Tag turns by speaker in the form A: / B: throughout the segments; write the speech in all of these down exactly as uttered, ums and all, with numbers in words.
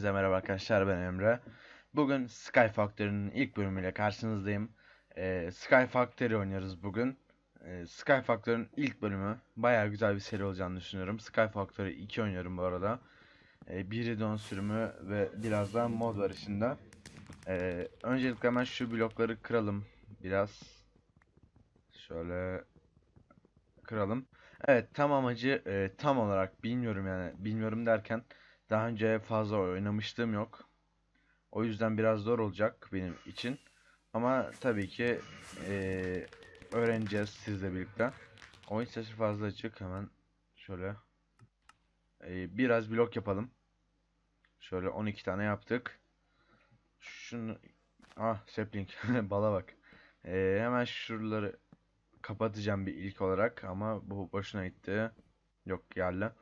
A: Hepinize merhaba arkadaşlar, ben Emre. Bugün Sky Factory'nin ilk bölümüyle karşınızdayım. Ee, Sky Factory oynuyoruz bugün. Ee, Sky Factory'nin ilk bölümü bayağı güzel bir seri olacağını düşünüyorum. Sky Factory iki oynuyorum bu arada. Ee, bir don sürümü ve birazdan mod var içinde. Ee, öncelikle hemen şu blokları kıralım biraz. Şöyle kıralım. Evet, tam amacı e, tam olarak bilmiyorum, yani bilmiyorum derken daha önce fazla oynamıştım yok. O yüzden biraz zor olacak benim için. Ama tabii ki eee, öğreneceğiz sizle birlikte. Oyun sesi fazla açık. Hemen şöyle eee, biraz blok yapalım. Şöyle on iki tane yaptık. Şunu, ah sapling bala bak. Eee, hemen şuraları kapatacağım bir ilk olarak ama bu boşuna gitti. Yok, geldi.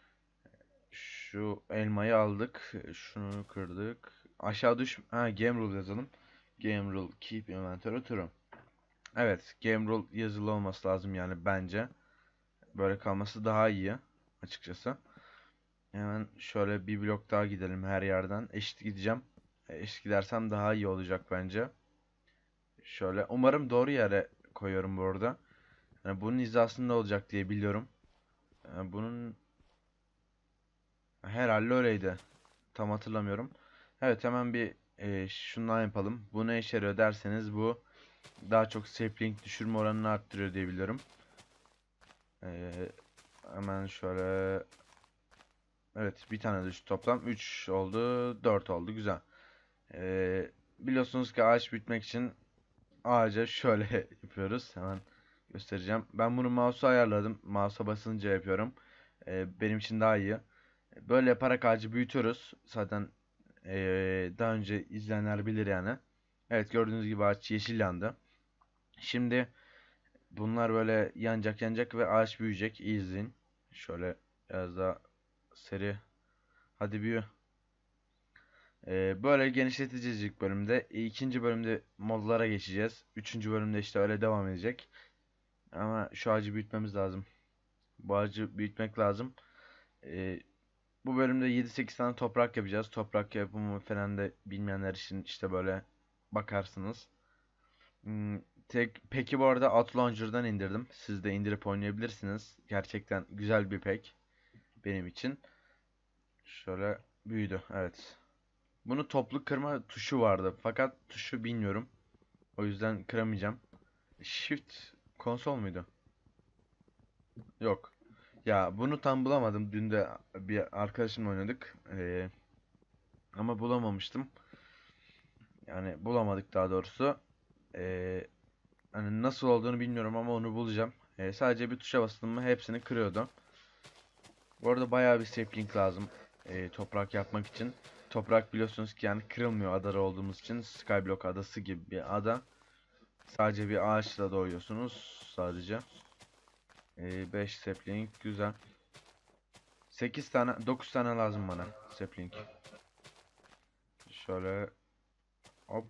A: Şu elmayı aldık. Şunu kırdık. Aşağı düş. Ha, game rule yazalım. Game rule keep inventory true. Evet, game rule yazılı olması lazım yani bence. Böyle kalması daha iyi açıkçası. Hemen şöyle bir blok daha gidelim her yerden. Eşit gideceğim. E, Eşit gidersem daha iyi olacak bence. Şöyle umarım doğru yere koyuyorum bu arada. Yani bunun hizasında olacak diye biliyorum. Yani bunun herhalde öyleydi. Tam hatırlamıyorum. Evet, hemen bir e, şundan yapalım. Bu ne işe yarıyor derseniz, bu daha çok sapling düşürme oranını arttırıyor diye biliyorum. E, Hemen şöyle, evet, bir tane düştü, toplam üç oldu, dört oldu, güzel. E, Biliyorsunuz ki ağaç büyütmek için ağaca şöyle yapıyoruz. Hemen göstereceğim. Ben bunu mouse'a ayarladım. Mouse'a basınca yapıyorum. E, benim için daha iyi. Böyle yaparak ağacı büyütüyoruz. Zaten Ee, daha önce izleyenler bilir yani. Evet, gördüğünüz gibi ağaç yeşil yandı. Şimdi bunlar böyle yanacak yanacak ve ağaç büyüyecek. İyi izleyin. Şöyle biraz daha seri. Hadi büyü. Ee, böyle genişleteceğiz ilk bölümde. İkinci bölümde modlara geçeceğiz. Üçüncü bölümde işte öyle devam edecek. Ama şu ağacı büyütmemiz lazım. Bu ağacı büyütmek lazım. Ee, Bu bölümde yedi sekiz tane toprak yapacağız. Toprak yapımı falan da bilmeyenler için işte böyle bakarsınız. Hmm, tek, peki bu arada Ad Launcher'dan indirdim. Siz de indirip oynayabilirsiniz. Gerçekten güzel bir pek benim için. Şöyle büyüdü. Evet. Bunu toplu kırma tuşu vardı. Fakat tuşu bilmiyorum. O yüzden kıramayacağım. Shift konsol muydu? Yok. Ya bunu tam bulamadım. Dün de bir arkadaşımla oynadık. Ee, ama bulamamıştım. Yani bulamadık daha doğrusu. Ee, Hani nasıl olduğunu bilmiyorum ama onu bulacağım. Ee, sadece bir tuşa bastım mı hepsini kırıyordu. Bu arada bayağı bir sapling lazım ee, toprak yapmak için. Toprak biliyorsunuz ki yani kırılmıyor adada olduğumuz için. Skyblock adası gibi bir ada. Sadece bir ağaçla doğuyorsunuz sadece. Ee, beş sapling güzel. sekiz tane, dokuz tane lazım bana sapling. Şöyle hop.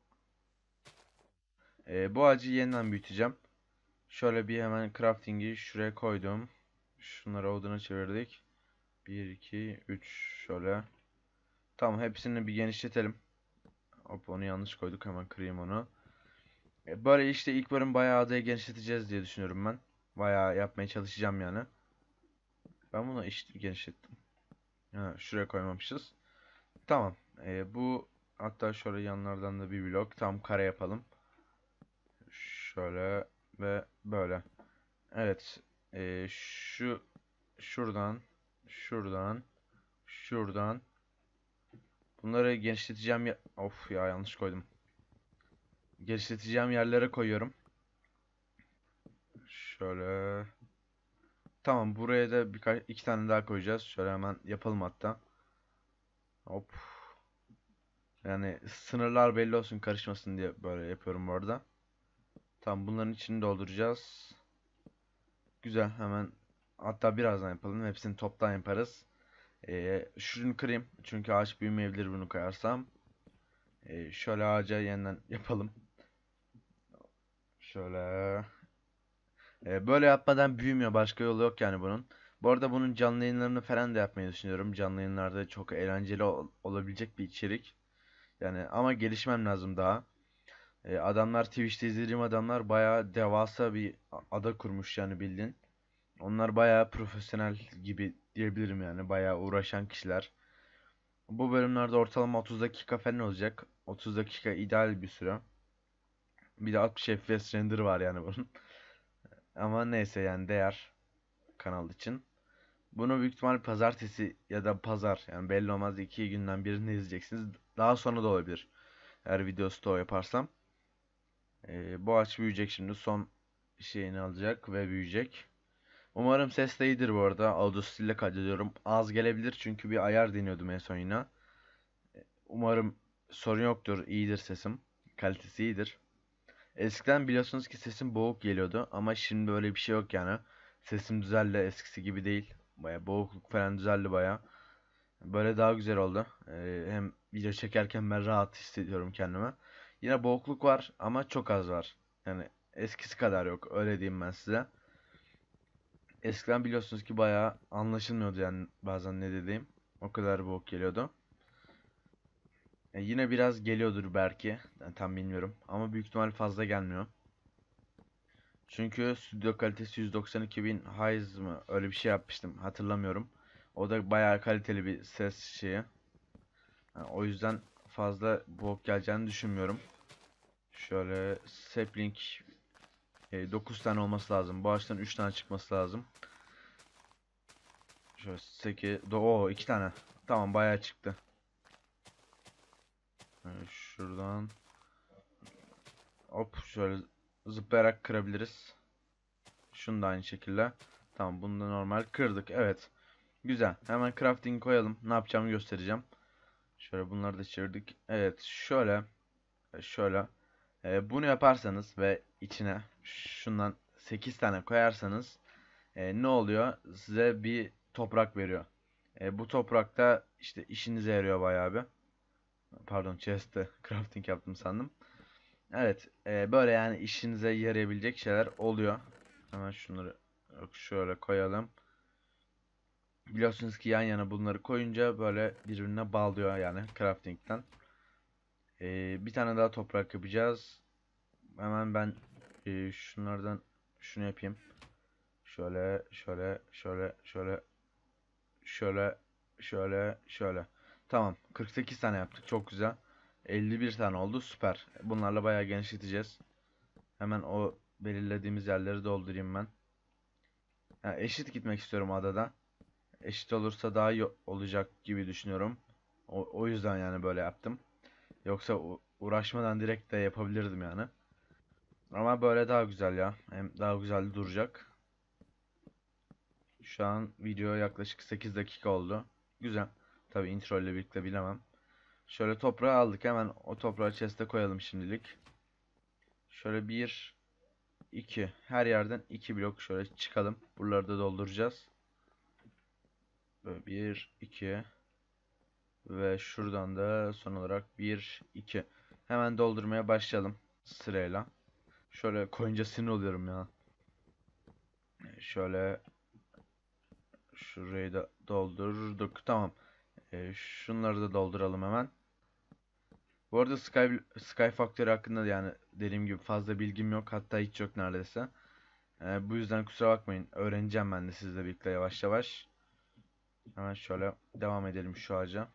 A: Ee, bu ağacı yeniden büyüteceğim. Şöyle bir hemen crafting'i şuraya koydum. Şunları oduna çevirdik. bir, iki, üç şöyle. Tamam, hepsini bir genişletelim. Hop, onu yanlış koyduk, hemen kırayım onu. E, böyle işte ilk bölüm bayağı adayı genişleteceğiz diye düşünüyorum ben. Bayağı yapmaya çalışacağım yani. Ben bunu işte genişlettim. Ha, şuraya koymamışız. Tamam. E, bu hatta şöyle yanlardan da bir blok. Tam kare yapalım. Şöyle ve böyle. Evet. E, şu şuradan şuradan şuradan bunları genişleteceğim ya. Of ya, yanlış koydum. Genişleteceğim yerlere koyuyorum. Şöyle. Tamam, buraya da birkaç iki tane daha koyacağız. Şöyle hemen yapalım hatta. Hop. Yani sınırlar belli olsun, karışmasın diye böyle yapıyorum bu arada. Tamam, bunların içini dolduracağız. Güzel, hemen hatta birazdan yapalım. Hepsini toptan yaparız. Ee, şunu kırayım. Çünkü ağaç büyümeyebilir bunu koyarsam. Ee, şöyle ağaca yeniden yapalım. Şöyle. Ee, böyle yapmadan büyümüyor. Başka yolu yok yani bunun. Bu arada bunun canlı yayınlarını falan da yapmayı düşünüyorum. Canlı yayınlarda çok eğlenceli ol- olabilecek bir içerik. Yani ama gelişmem lazım daha. E, adamlar Twitch'te izlediğim adamlar bayağı devasa bir a- ada kurmuş yani bildiğin. Onlar bayağı profesyonel gibi diyebilirim yani. Bayağı uğraşan kişiler. Bu bölümlerde ortalama otuz dakika falan olacak. otuz dakika ideal bir süre. Bir de altmış F P S render var yani bunun. Ama neyse yani değer kanal için. Bunu büyük ihtimal pazartesi ya da pazar yani belli olmaz iki günden birinde izleyeceksiniz. Daha sonra da olabilir. Eğer video stoğu yaparsam. Ee, bu aç büyüyecek şimdi. Son şeyini alacak ve büyüyecek. Umarım ses de iyidir bu arada. Audacity ile kaydediyorum. Az gelebilir çünkü bir ayar deniyordum en son yine. Umarım sorun yoktur. İyidir sesim. Kalitesi iyidir. Eskiden biliyorsunuz ki sesim boğuk geliyordu ama şimdi böyle bir şey yok yani. Sesim düzeldi, eskisi gibi değil. Baya boğukluk falan düzeldi baya. Böyle daha güzel oldu. Ee, hem video çekerken ben rahat hissediyorum kendime. Yine boğukluk var ama çok az var. Yani eskisi kadar yok. Öyle diyeyim ben size. Eskiden biliyorsunuz ki bayağı anlaşılmıyordu yani bazen ne dediğim. O kadar boğuk geliyordu. E, yine biraz geliyordur belki. Ben tam bilmiyorum. Ama büyük ihtimal fazla gelmiyor. Çünkü stüdyo kalitesi yüz doksan iki bin Hz mı? Öyle bir şey yapmıştım. Hatırlamıyorum. O da bayağı kaliteli bir ses şeyi. Yani o yüzden fazla bok geleceğini düşünmüyorum. Şöyle sapling e, dokuz tane olması lazım. Bu ağaçtan üç tane çıkması lazım. Şöyle sekiz. Oo iki tane. Tamam bayağı çıktı. Yani şuradan hop şöyle zıplayarak kırabiliriz. Şunu da aynı şekilde. Tamam bunu da normal kırdık. Evet. Güzel. Hemen crafting koyalım. Ne yapacağımı göstereceğim. Şöyle bunları da çevirdik. Evet şöyle. Şöyle. E, bunu yaparsanız ve içine şundan sekiz tane koyarsanız e, ne oluyor? Size bir toprak veriyor. E, bu toprakta işte işinize yarıyor bayağı bir. Pardon chest'te crafting yaptım sandım. Evet. E, böyle yani işinize yarayabilecek şeyler oluyor. Hemen şunları şöyle koyalım. Biliyorsunuz ki yan yana bunları koyunca böyle birbirine bağlıyor yani crafting'den. Ee, bir tane daha toprak yapacağız. Hemen ben e, şunlardan şunu yapayım. Şöyle, şöyle, şöyle, şöyle, şöyle, şöyle, şöyle. Tamam. kırk sekiz tane yaptık. Çok güzel. elli bir tane oldu. Süper. Bunlarla bayağı genişleteceğiz. Hemen o belirlediğimiz yerleri doldurayım ben. Yani eşit gitmek istiyorum adada. Eşit olursa daha iyi olacak gibi düşünüyorum. O, o yüzden yani böyle yaptım. Yoksa u- uğraşmadan direkt de yapabilirdim yani. Ama böyle daha güzel ya. Hem daha güzel duracak. Şu an video yaklaşık sekiz dakika oldu. Güzel. Tabi intro ile birlikte bilemem. Şöyle toprağı aldık. Hemen o toprağı chest'e koyalım şimdilik. Şöyle bir, iki. Her yerden iki blok şöyle çıkalım. Buraları da dolduracağız. Böyle bir, iki. Ve şuradan da son olarak bir, iki. Hemen doldurmaya başlayalım sırayla. Şöyle koyunca sinir oluyorum ya. Şöyle şurayı da doldurduk. Tamam. Ee, şunları da dolduralım hemen. Bu arada Sky, Sky Factory hakkında da yani dediğim gibi fazla bilgim yok. Hatta hiç yok neredeyse. Ee, bu yüzden kusura bakmayın. Öğreneceğim ben de sizle birlikte yavaş yavaş. Hemen şöyle devam edelim şu ağaca.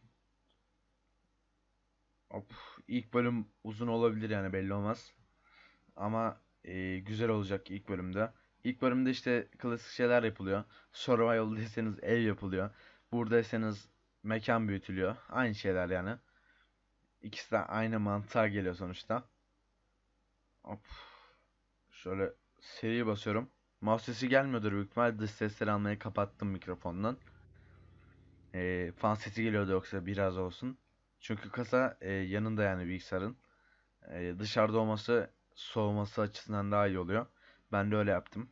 A: Hop. İlk bölüm uzun olabilir yani belli olmaz. Ama e, güzel olacak ilk bölümde. İlk bölümde işte klasik şeyler yapılıyor. Survival'daysanız ev yapılıyor. Buradaysanız mekan büyütülüyor. Aynı şeyler yani. İkisi de aynı mantığa geliyor sonuçta. Hop. Şöyle seri basıyorum. Mouse sesi gelmiyordur büyük ihtimal. Dış sesleri almayı kapattım mikrofondan. E, fan sesi geliyordu yoksa biraz olsun. Çünkü kasa e, yanında yani bilgisayarın. E, dışarıda olması soğuması açısından daha iyi oluyor. Ben de öyle yaptım.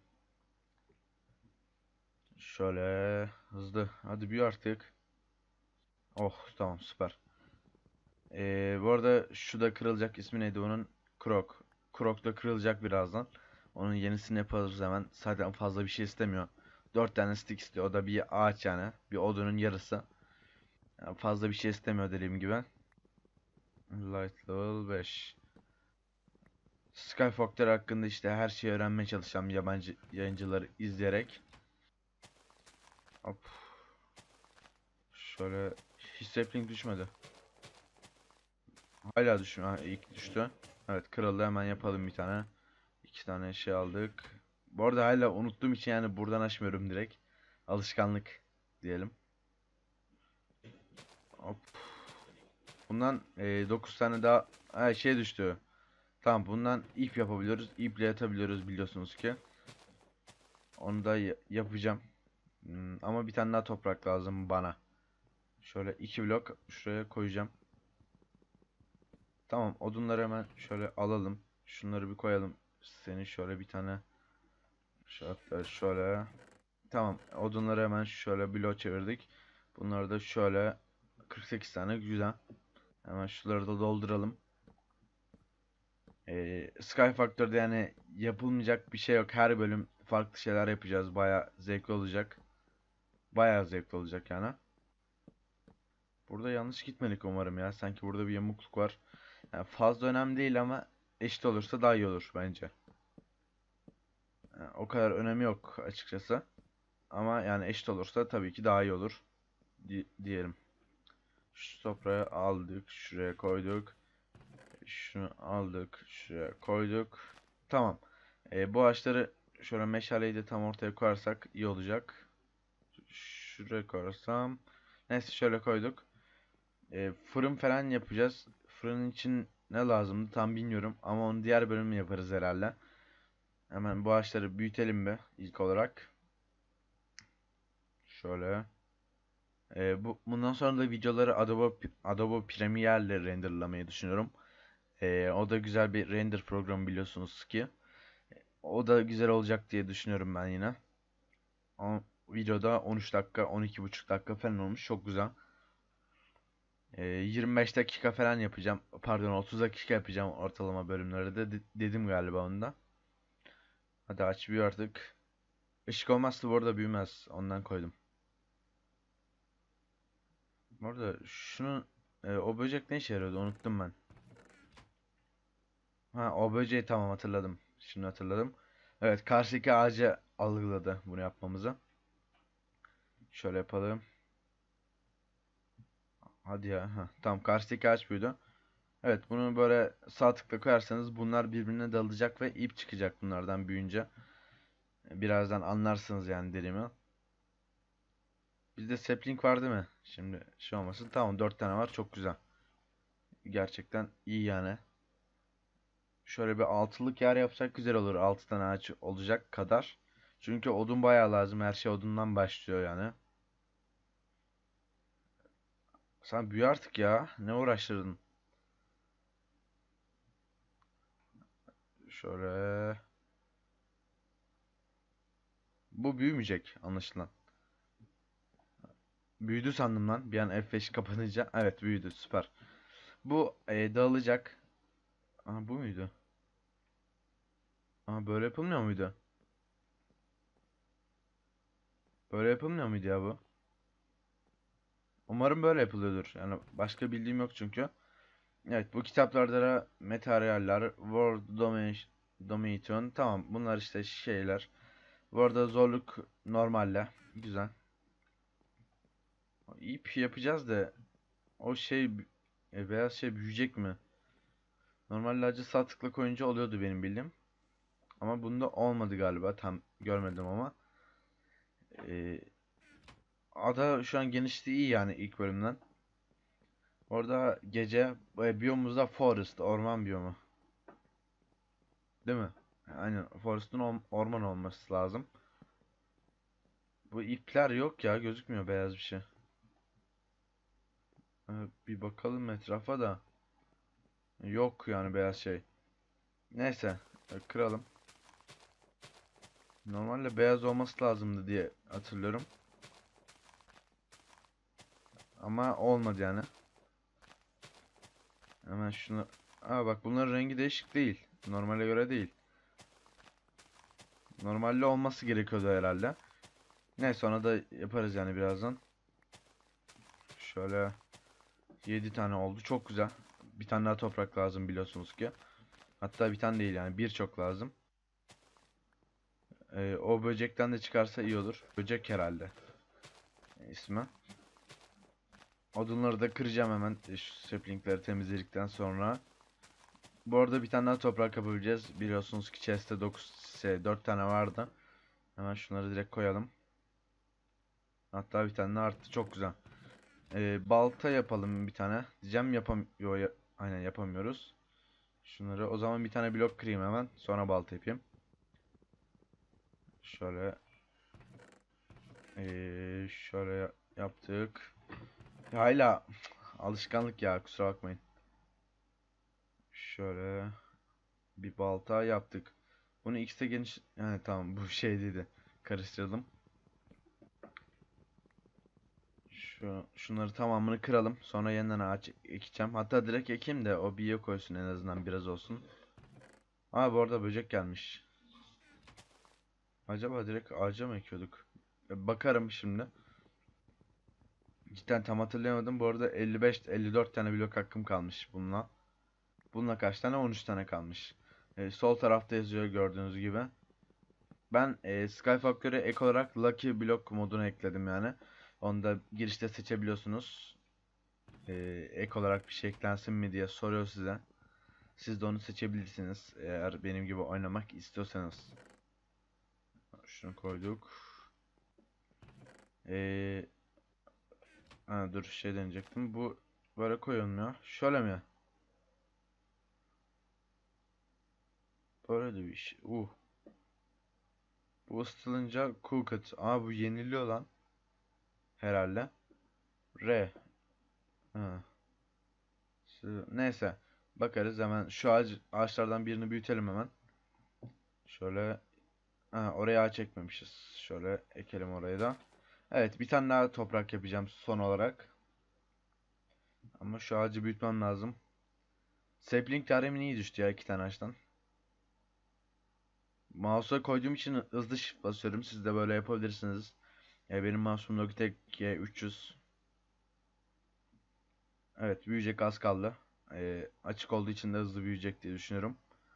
A: Şöyle hızlı. Hadi büyü artık. Oh tamam süper. Ee, bu arada şu da kırılacak. İsmi neydi onun? Krok. Krok da kırılacak birazdan. Onun yenisini yaparız hemen. Zaten fazla bir şey istemiyor. dört tane stick istiyor. O da bir ağaç yani. Bir odunun yarısı. Yani fazla bir şey istemiyor dediğim gibi. Light level beş. Skyfactor hakkında işte her şeyi öğrenmeye çalışacağım yabancı yayıncıları izleyerek. Hop. Şöyle hiç sapling düşmedi. Hala düşmüyor. Ha, ilk düştü. Evet, kırıldı, hemen yapalım bir tane. İki tane şey aldık. Bu arada hala unuttuğum için yani buradan açmıyorum direkt. Alışkanlık diyelim. Hop. Bundan e, dokuz tane daha ha, şey düştü. Tamam, bundan ip yapabiliyoruz. İple yatabiliyoruz biliyorsunuz ki. Onu da yapacağım. Hmm, ama bir tane daha toprak lazım bana. Şöyle iki blok şuraya koyacağım. Tamam, odunları hemen şöyle alalım. Şunları bir koyalım. Senin şöyle bir tane şöyle şöyle. Tamam, odunları hemen şöyle blok çevirdik. Bunları da şöyle kırk sekiz tane, güzel. Hemen şunları da dolduralım. Ee, Sky Factor'da yani yapılmayacak bir şey yok. Her bölüm farklı şeyler yapacağız. Baya zevkli olacak. Baya zevkli olacak yani. Burada yanlış gitmedik umarım ya. Sanki burada bir yamukluk var. Yani fazla önemli değil ama eşit olursa daha iyi olur bence. Yani o kadar önemi yok açıkçası. Ama yani eşit olursa tabii ki daha iyi olur. Di diyelim. Şu toprağı aldık. Şuraya koyduk. Şunu aldık. Şuraya koyduk. Tamam. Ee, bu ağaçları şöyle meşaleyi de tam ortaya koyarsak iyi olacak. Şuraya koyarsam. Neyse, şöyle koyduk. Ee, fırın falan yapacağız. Fırın için ne lazımdı tam bilmiyorum. Ama onu diğer bölümü yaparız herhalde. Hemen bu ağaçları büyütelim be ilk olarak. Şöyle. Ee, bu bundan sonra da videoları Adobe Adobe Premiere ile renderlamayı düşünüyorum. Ee, o da güzel bir render programı biliyorsunuz ki. O da güzel olacak diye düşünüyorum ben yine. O videoda on üç dakika, on iki buçuk dakika falan olmuş. Çok güzel. Ee, yirmi beş dakika falan yapacağım. Pardon, otuz dakika yapacağım ortalama bölümleri de de- dedim galiba onda. Hadi aç bir artık. Işık olmazsa bu arada büyümez. Ondan koydum. Bu arada şunun e, o böcek ne işe yarıyordu unuttum ben. Ha, o böceği tamam, hatırladım. Şimdi hatırladım. Evet, karşıdaki ağacı algıladı bunu yapmamızı. Şöyle yapalım. Hadi ya. Heh, tamam, karşıdaki ağaç büyüdü. Evet, bunu böyle sağ tıkla koyarsanız bunlar birbirine dalacak ve ip çıkacak bunlardan büyüyünce. Birazdan anlarsınız yani dediğimi. Bizde sapling var değil mi? Şimdi şey olmasın. Tamam, dört tane var, çok güzel. Gerçekten iyi yani. Şöyle bir altılık yer yapsak güzel olur. Altı tane ağaç olacak kadar. Çünkü odun bayağı lazım. Her şey odundan başlıyor yani. Sen büyü artık ya. Ne uğraştırdın? Şöyle. Bu büyümeyecek anlaşılan. Büyüdü sandım lan. Bir an F beş kapanınca. Evet, büyüdü. Süper. Bu e, dağılacak. Aha, bu muydu? Aha, böyle yapılmıyor muydu? Böyle yapılmıyor muydu ya bu? Umarım böyle yapılıyordur. Yani başka bildiğim yok çünkü. Evet, bu kitaplarda da materyaller, Word Domination, Domination. Tamam, bunlar işte şeyler. Bu arada zorluk normalle. Güzel. İp yapacağız da o şey e, beyaz şey büyüyecek mi? Normalde acı sağ tıkla koyunca oluyordu benim bildiğim. Ama bunda olmadı galiba. Tam görmedim ama. Ee, ada şu an genişliği iyi yani ilk bölümden. Orada gece e, biyomumuzda forest, orman biyomu. Değil mi? Aynen. Forest'un orman olması lazım. Bu ipler yok ya. Gözükmüyor beyaz bir şey. Ee, bir bakalım etrafa da. Yok yani beyaz şey. Neyse. e, Kıralım. Normalde beyaz olması lazımdı diye hatırlıyorum. Ama olmadı yani. Hemen şunu... Aa bak, bunların rengi değişik değil. Normale göre değil. Normalde olması gerekiyordu herhalde. Neyse ona da yaparız yani birazdan. Şöyle yedi tane oldu. Çok güzel. Bir tane daha toprak lazım biliyorsunuz ki. Hatta bir tane değil yani birçok lazım. Ee, o böcekten de çıkarsa iyi olur. Böcek herhalde ismi. Odunları da kıracağım hemen e, şu saplingleri temizledikten sonra. Bu arada bir tane daha toprak yapabileceğiz. Biliyorsunuz ki chest'te dokuz, şey, dört tane vardı. Hemen şunları direkt koyalım. Hatta bir tane de arttı. Çok güzel. Ee, balta yapalım bir tane. Diyeceğim yapam Yo, ya aynen yapamıyoruz. Şunları o zaman bir tane blok kırayım hemen. Sonra balta yapayım. Şöyle ee, şöyle yaptık. Hala alışkanlık ya, kusura bakmayın. Şöyle bir balta yaptık. Bunu X'te geniş yani tamam bu şey dedi. Karıştırdım. Şu şunları tamamını kıralım. Sonra yeniden ağaç ekeceğim. Hatta direkt ekeyim de o bir yok olsun, en azından biraz olsun. Aa, bu arada böcek gelmiş. Acaba direkt ağaca mı ekiyorduk? E, Bakarım şimdi. Cidden tam hatırlayamadım. Bu arada elli beş elli dört tane blok hakkım kalmış bununla. Bununla kaç tane? on üç tane kalmış. E, sol tarafta yazıyor gördüğünüz gibi. Ben e, Skyfactory'e ek olarak Lucky Block modunu ekledim yani. Onu da girişte seçebiliyorsunuz. E, ek olarak bir şey eklensin mi diye soruyor size. Siz de onu seçebilirsiniz eğer benim gibi oynamak istiyorsanız. Şunu koyduk. Ee, ha, dur şey deneyecektim. Bu böyle koyulmuyor. Şöyle mi? Böyle de bir şey. Uh. Bu ısıtılınca cooked. Aa, bu yeniliyor lan. Herhalde. R. Ha. Şu- Neyse. Bakarız hemen. Şu ağaç, ağaçlardan birini büyütelim hemen. Şöyle. Ha, oraya ağaç ekmemişiz. Şöyle ekelim orayı da. Evet, bir tane daha toprak yapacağım son olarak. Ama şu ağacı büyütmem lazım. Sapling tarihimin iyi düştü ya iki tane ağaçtan. Mouse'a koyduğum için hızlı shift basıyorum. Siz de böyle yapabilirsiniz. E, benim mouse'um Logitech G üç yüz. Evet, büyüyecek, az kaldı. E, açık olduğu için de hızlı büyüyecek diye düşünüyorum.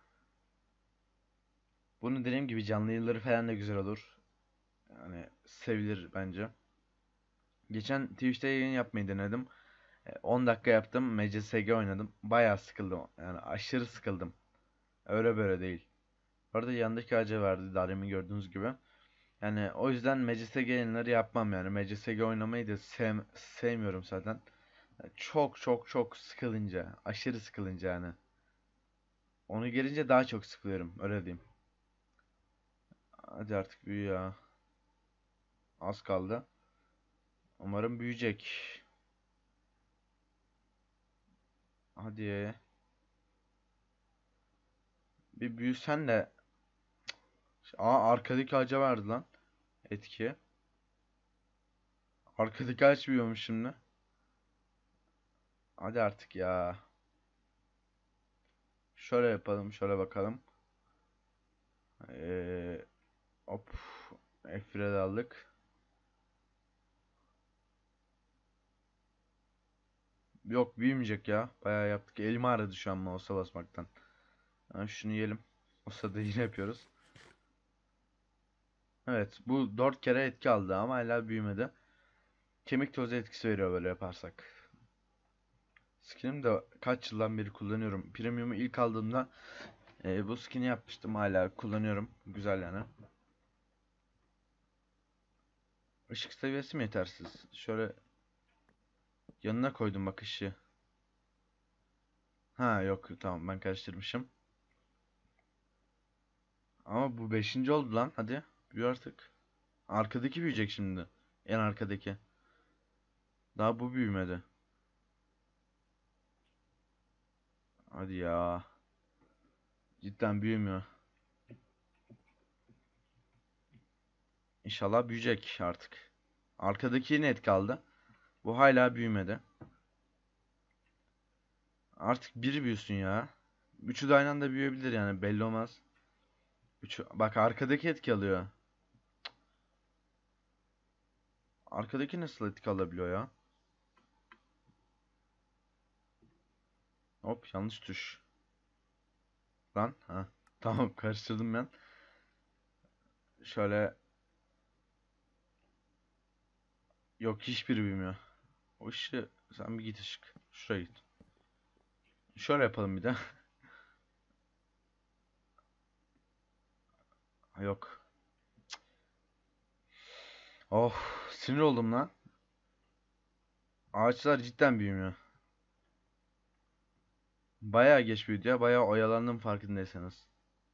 A: Bunu dediğim gibi canlı yayınları falan da güzel olur. Yani sevilir bence. Geçen Twitch'te yayın yapmayı denedim. E, on dakika yaptım. M C S G oynadım. Bayağı sıkıldım. Yani aşırı sıkıldım. Öyle böyle değil. Orada yanındaki ağaca verdi. Daha demin gördüğünüz gibi. Yani o yüzden M C S G yayınları yapmam yani. M C S G oynamayı da sev sevmiyorum zaten. Çok çok çok sıkılınca, aşırı sıkılınca yani. Onu gelince daha çok sıkılıyorum, öyle diyeyim. Hadi artık büyü ya. Az kaldı. Umarım büyüyecek. Hadi. Bir büyüsen de. Aa, arkadaki ağaca verdi lan. Etki. Arkadaki ağaç büyüyormuş şimdi. Hadi artık ya. Şöyle yapalım, şöyle bakalım. Ee, hop. F bir'e aldık. Yok, büyümeyecek ya. Bayağı yaptık. Elim ağrıdı şu an mouse'a basmaktan. Ha, şunu yiyelim. O sırada yine yapıyoruz. Evet, bu dört kere etki aldı ama hala büyümedi. Kemik tozu etkisi veriyor böyle yaparsak. Skin'im de kaç yıldan beri kullanıyorum. Premium'u ilk aldığımda e, bu skin'i yapmıştım, hala kullanıyorum. Güzel yani. Işık seviyesi mi yetersiz? Şöyle yanına koydum bak ışığı. Ha yok, tamam, ben karıştırmışım. Ama bu beşinci oldu lan, hadi. Büyü artık. Arkadaki büyüyecek şimdi. En arkadaki. Daha bu büyümedi. Hadi ya. Cidden büyümüyor. İnşallah büyüyecek artık. Arkadaki yine etki aldı. Bu hala büyümedi. Artık biri büyüsün ya. Üçü de aynı anda büyüyebilir yani, belli olmaz. Üçü, bak arkadaki etki alıyor. Arkadaki nasıl etki alabiliyor ya? Hop, yanlış tuş. Lan ha. Tamam, karıştırdım ben. Şöyle, yok, hiçbiri bilmiyor. O işi sen bir git ışık. Şuraya git. Şöyle yapalım bir de. Yok. Oh, sinir oldum lan. Ağaçlar cidden büyümüyor. Bayağı geç büyüdü ya. Bayağı oyalandım farkındaysanız.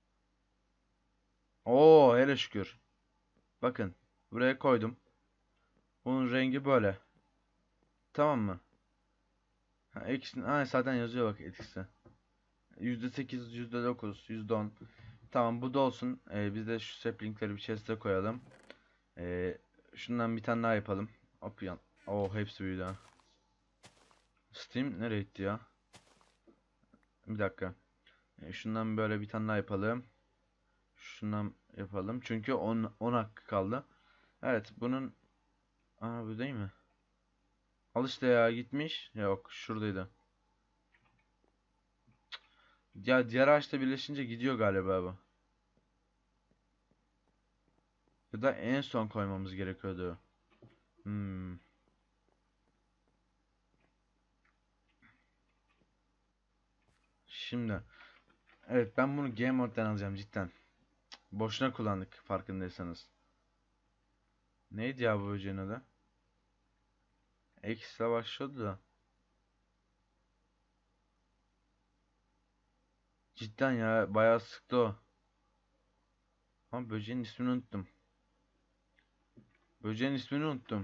A: Oo, hele şükür. Bakın. Buraya koydum. Bunun rengi böyle. Tamam mı? Ha, eksi, ha, zaten yazıyor bak etkisi. yüzde sekiz, yüzde dokuz, yüzde on. Tamam, bu da olsun. Ee, biz de şu saplingleri bir chest'e koyalım. Ee, Şundan bir tane daha yapalım. Hop yan. Oo, hepsi büyüdü ha. Steam nereye gitti ya? Bir dakika. Ee, şundan böyle bir tane daha yapalım. Şundan yapalım. Çünkü on, on hakkı kaldı. Evet, bunun... Aa, bu değil mi? Al işte ya, gitmiş. Yok, şuradaydı. Ya diğer ağaçla birleşince gidiyor galiba bu. Ya da en son koymamız gerekiyordu. Hmm. Şimdi. Evet, ben bunu Game Mode'dan alacağım cidden. Boşuna kullandık farkındaysanız. Neydi ya bu böceğin adı? X ile başlıyordu da. Cidden ya, bayağı sıktı o. Ama böceğin ismini unuttum. Böceğin ismini unuttum.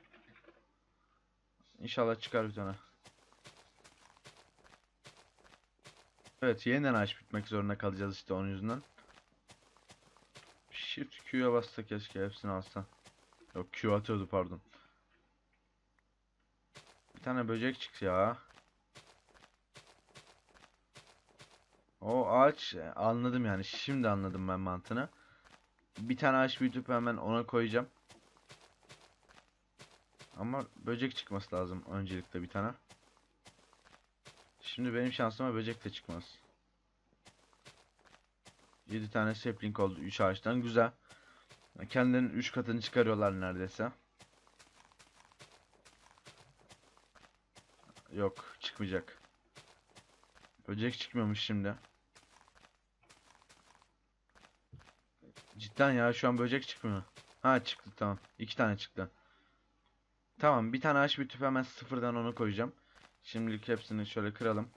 A: İnşallah çıkar bir tane. Evet, yeniden ağaç bitmek zorunda kalacağız işte onun yüzünden. Shift Q'ya bassa keşke hepsini alsan. Yok, Q atıyordu, pardon. Bir tane böcek çıktı ya. O ağaç, e, anladım yani, şimdi anladım ben mantığını. Bir tane ağaç büyütüp hemen ona koyacağım. Ama böcek çıkması lazım öncelikle bir tane. Şimdi benim şansıma böcek de çıkmaz. yedi tane sapling oldu üç ağaçtan, güzel. Kendilerinin üç katını çıkarıyorlar neredeyse. Yok, çıkmayacak. Böcek çıkmıyormuş şimdi. Cidden ya, şu an böcek çıkmıyor. Ha, çıktı, tamam. iki tane çıktı. Tamam, bir tane ağaç büyütüp hemen sıfırdan onu koyacağım. Şimdilik hepsini şöyle kıralım.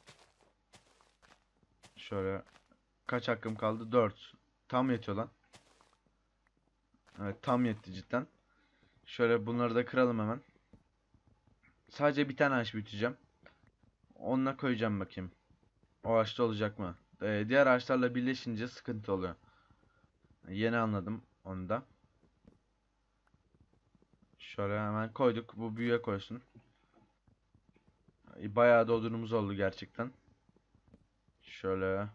A: Şöyle, kaç hakkım kaldı? dört. Tam yetiyor lan. Evet, tam yetti cidden. Şöyle bunları da kıralım hemen. Sadece bir tane ağaç büyüteceğim. Onunla koyacağım bakayım. O ağaçta olacak mı? Ee, diğer ağaçlarla birleşince sıkıntı oluyor. Yeni anladım onu da. Şöyle hemen koyduk. Bu büyüye koysun. Bayağı da odunumuz oldu gerçekten. Şöyle.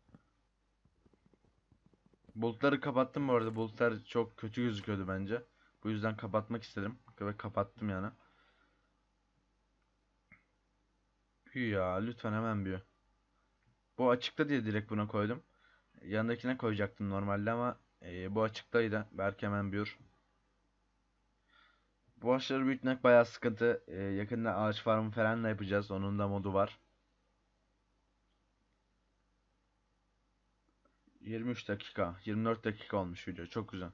A: Bulutları kapattım bu arada. Bulutlar çok kötü gözüküyordu bence. Bu yüzden kapatmak istedim. Ve kapattım yani. Büyü ya. Lütfen hemen büyü. Bu açıkta diye direkt buna koydum. Yanındakine koyacaktım normalde ama e, bu açıktaydı. Belki hemen büyür. Bu ağaçları büyütmek bayağı sıkıntı. E, yakında ağaç farmı falan da yapacağız. Onun da modu var. yirmi üç dakika. yirmi dört dakika olmuş video. Çok güzel.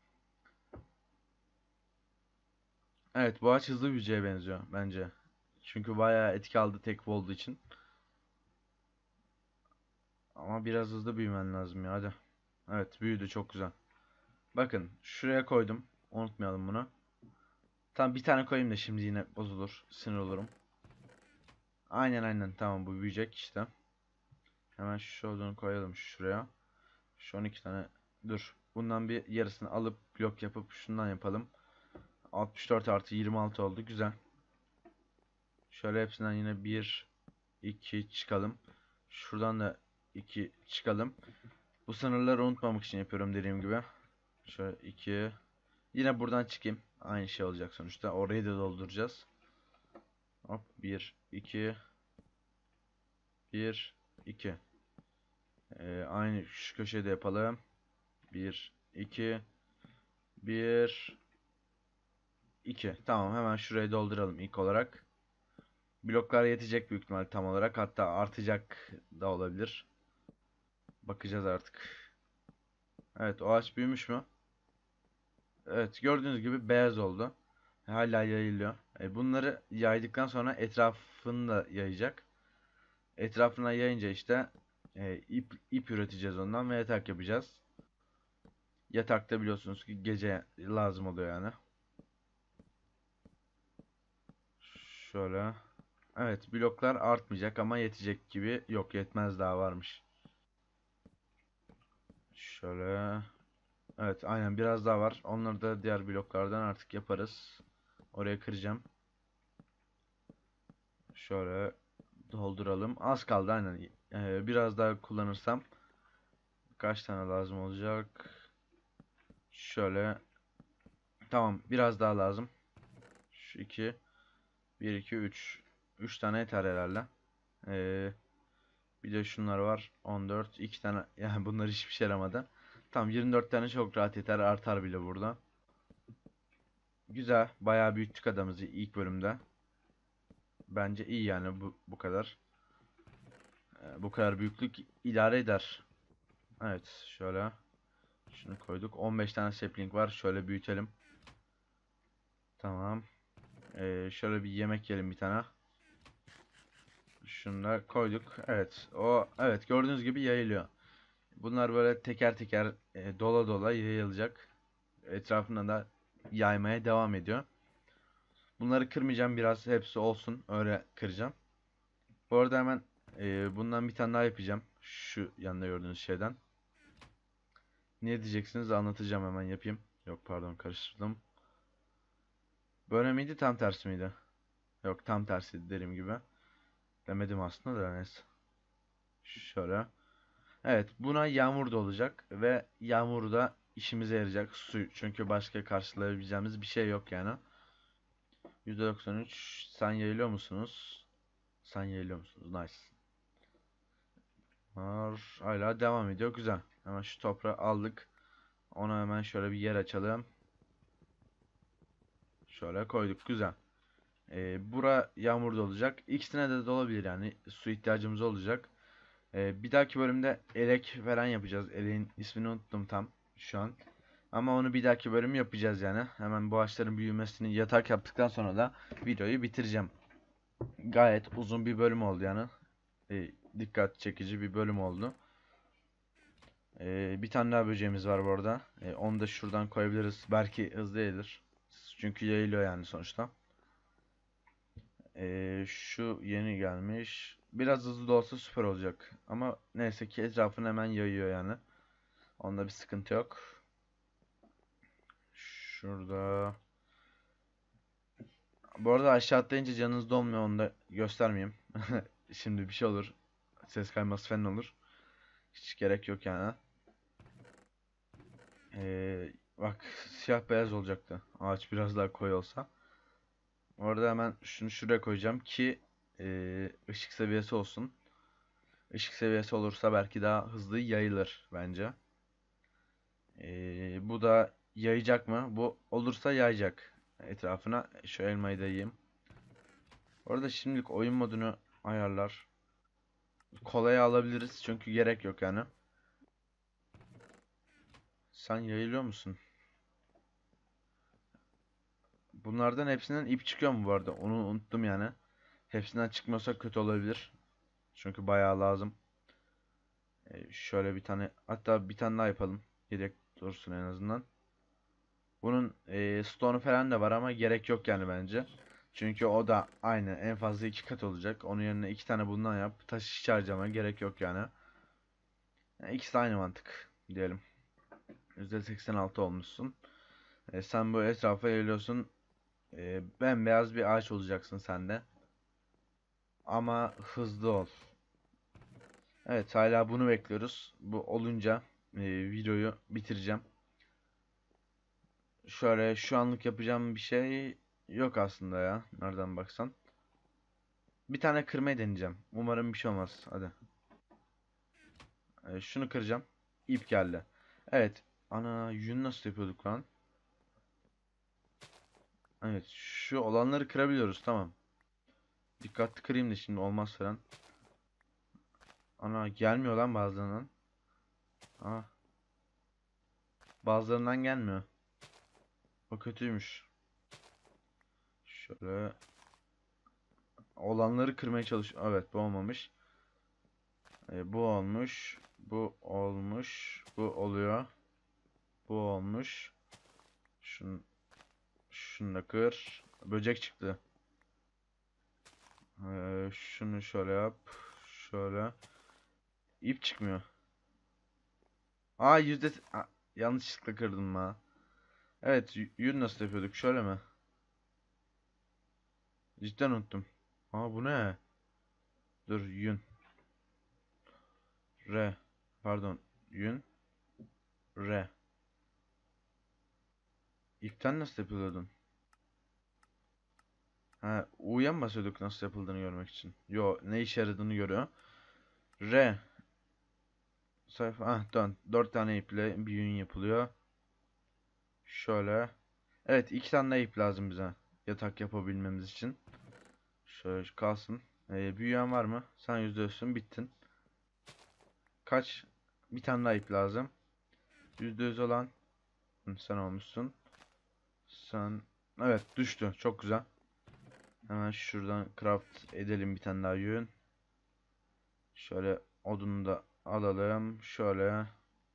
A: Evet, bu ağaç hızlı büyüyeceğe benziyor bence. Çünkü bayağı etki aldı tek olduğu için. Ama biraz hızlı büyümen lazım ya, hadi. Evet, büyüdü, çok güzel. Bakın şuraya koydum. Unutmayalım bunu. Tam bir tane koyayım da şimdi yine bozulur. Sinir olurum. Aynen aynen, tamam, bu büyüyecek işte. Hemen şu olduğunu koyalım şuraya. Şu on iki tane. Dur. Bundan bir yarısını alıp blok yapıp şundan yapalım. altmış dört artı yirmi altı oldu. Güzel. Şöyle hepsinden yine bir iki çıkalım. Şuradan da iki çıkalım. Bu sınırları unutmamak için yapıyorum dediğim gibi. Şöyle iki. Yine buradan çıkayım. aynı şey olacak sonuçta. Orayı da dolduracağız. Hop bir iki bir iki. Ee, aynı şu köşede yapalım. bir iki bir iki. Tamam, hemen şurayı dolduralım ilk olarak. Bloklar yetecek büyük ihtimal tam olarak. Hatta artacak da olabilir. Bakacağız artık. Evet, o ağaç büyümüş mü? Evet, gördüğünüz gibi beyaz oldu. Hala yayılıyor. E, bunları yaydıktan sonra etrafını da yayacak. Etrafına yayınca işte e, ip, ip üreteceğiz ondan ve yatak yapacağız. Yatakta biliyorsunuz ki gece lazım oluyor yani. Şöyle. Evet, bloklar artmayacak ama yetecek gibi. Yok, yetmez, daha varmış. Şöyle. Evet, aynen biraz daha var. Onları da diğer bloklardan artık yaparız. Oraya kıracağım. Şöyle dolduralım. Az kaldı aynen. Ee, biraz daha kullanırsam kaç tane lazım olacak? Şöyle. Tamam, biraz daha lazım. Şu iki. bir, iki, üç. üç tane yeter herhalde. Ee, bir de şunlar var. on dört. iki tane. Yani bunlar hiçbir şey yaramadı. Tamam, yirmi dört tane çok rahat yeter. Artar bile burada. Güzel. Bayağı büyüttük adamızı ilk bölümde. Bence iyi yani bu, bu kadar. Ee, bu kadar büyüklük idare eder. Evet, şöyle. Şunu koyduk. on beş tane sapling var. Şöyle büyütelim. Tamam. Ee, şöyle bir yemek yiyelim bir tane. Şunu da koyduk. Evet. O evet, gördüğünüz gibi yayılıyor. Bunlar böyle teker teker e, dola dola yayılacak. Etrafına da yaymaya devam ediyor. Bunları kırmayacağım, biraz hepsi olsun. Öyle kıracağım. Bu arada hemen e, bundan bir tane daha yapacağım. Şu yanında gördüğünüz şeyden. Ne diyeceksiniz, anlatacağım, hemen yapayım. Yok, pardon, karıştırdım. Böyle miydi, tam tersi miydi? Yok, tam tersi dediğim gibi. Demedim aslında da neyse. Şöyle. Evet, buna yağmur da olacak ve yağmur da işimize yarayacak, su, çünkü başka karşılayabileceğimiz bir şey yok yani. yüzde doksan üç. Sen yayılıyor musunuz? Sen yayılıyor musunuz? Nice. Var. Hala devam ediyor. Güzel. Hemen şu toprağı aldık. Ona hemen şöyle bir yer açalım. Şöyle koyduk. Güzel. Ee, bura yağmurda olacak. İkisine de dolabilir yani. Su ihtiyacımız olacak. Ee, bir dahaki bölümde elek falan yapacağız. Eleğin ismini unuttum tam şu an. Ama onu bir dahaki bölüm yapacağız yani. Hemen bu ağaçların büyümesini yatak yaptıktan sonra da videoyu bitireceğim. Gayet uzun bir bölüm oldu yani. Ee, dikkat çekici bir bölüm oldu. Ee, bir tane daha böceğimiz var bu arada. Ee, onu da şuradan koyabiliriz. Belki hızlı yayılır. Çünkü yayılıyor yani sonuçta. Ee, şu yeni gelmiş. Biraz hızlı da olsa süper olacak. Ama neyse ki etrafını hemen yayıyor yani. Onda bir sıkıntı yok. Şurada. Bu arada aşağı atlayınca canınız dolmuyor, onu da göstermeyeyim. Şimdi bir şey olur. Ses kayması falan olur. Hiç gerek yok yani. Ee, bak, siyah beyaz olacaktı. Ağaç biraz daha koyu olsa. Orada hemen şunu şuraya koyacağım ki e, ışık seviyesi olsun. Işık seviyesi olursa belki daha hızlı yayılır bence. E, bu da yayacak mı? Bu olursa yayacak. Etrafına şu elmayı da yiyeyim. Orada şimdilik oyun modunu ayarlar. Kolaya alabiliriz çünkü gerek yok yani. Sen yayılıyor musun? Bunlardan hepsinden ip çıkıyor mu bu arada? Onu unuttum yani. Hepsinden çıkmasa kötü olabilir. Çünkü bayağı lazım. Ee, şöyle bir tane, hatta bir tane daha yapalım. Yedek dursun en azından. Bunun e, stone'u falan da var ama gerek yok yani bence. Çünkü o da aynı, en fazla iki kat olacak. Onun yerine iki tane bundan yap. Taş hiç harcama gerek yok yani. Yani ikisi de aynı mantık diyelim. yüzde seksen altı olmuşsun. E, sen bu etrafa yayılıyorsun. E, bembeyaz bir ağaç olacaksın sen de. Ama hızlı ol. Evet, hala bunu bekliyoruz. Bu olunca e, videoyu bitireceğim. Şöyle şu anlık yapacağım bir şey yok aslında ya. Nereden baksan. Bir tane kırmayı deneyeceğim. Umarım bir şey olmaz. Hadi. Ee, şunu kıracağım. İp geldi. Evet. Ana yün nasıl yapıyorduk lan? Evet. Şu olanları kırabiliyoruz. Tamam. Dikkatli kırayım da şimdi olmaz falan. Ana gelmiyor lan bazılarından. Aa, bazılarından gelmiyor. O kötüymüş. Şöyle olanları kırmaya çalış. Evet bu olmamış. Ee, bu olmuş. Bu olmuş. Bu oluyor. Bu olmuş. Şunu, şunu da kır. Böcek çıktı. Ee, şunu şöyle yap. Şöyle. İp çıkmıyor. Aa yüzde... Aa, yanlışlıkla kırdım ha. Evet y- yün nasıl yapıyorduk? Şöyle mi? Cidden unuttum. Aa bu ne? Dur yün. R. Pardon. Yün. R. İpten nasıl yapıyordun? Ha, U'ya mı basıyorduk nasıl yapıldığını görmek için? Yo, ne işe yaradığını görüyor. R. Sayfa. Ah, dön. Dört tane iple bir yün yapılıyor. Şöyle. Evet, iki tane de ip lazım bize. Yatak yapabilmemiz için. Şöyle kalsın. Ee, büyüyen var mı? Sen yüzde yüzsün, bittin. Kaç? Bir tane daha ip lazım. Yüzde yüz olan. Hı, sen olmuşsun. Sen. Evet, düştü. Çok güzel. Hemen şuradan craft edelim bir tane daha yün. Şöyle odunu da alalım. Şöyle.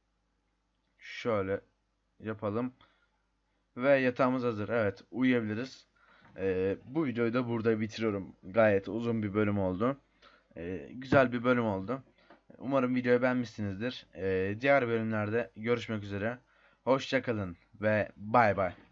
A: Şöyle yapalım. Ve yatağımız hazır. Evet, uyuyabiliriz. Ee, bu videoyu da burada bitiriyorum. Gayet uzun bir bölüm oldu. Ee, güzel bir bölüm oldu. Umarım videoyu beğenmişsinizdir. Ee, diğer bölümlerde görüşmek üzere. Hoşça kalın ve bay bay.